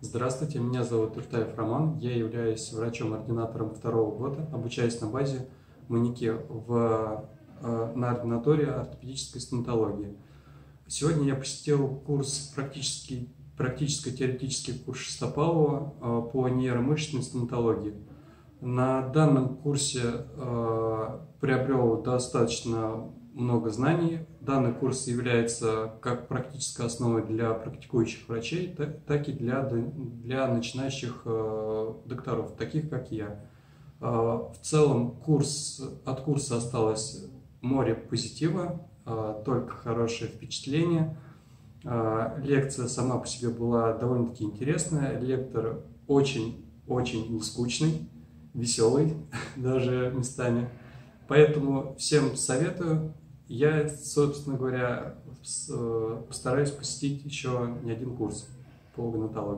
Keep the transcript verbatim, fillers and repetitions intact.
Здравствуйте, меня зовут Иртаев Роман, я являюсь врачом-ординатором второго года, обучаюсь на базе Манеки в, на ординаторе ортопедической стоматологии. Сегодня я посетил курс практический, практическо-теоретический курс Шестопалова по нейромышечной стоматологии. На данном курсе э, приобрел достаточно много знаний. Данный курс является как практической основой для практикующих врачей, так, так и для, для начинающих э, докторов, таких как я. Э, в целом курс, от курса осталось море позитива, э, только хорошее впечатление. Э, лекция сама по себе была довольно-таки интересная, лектор очень-очень нескучный, веселый даже местами. Поэтому всем советую. Я, собственно говоря, постараюсь посетить еще не один курс по гонатологии.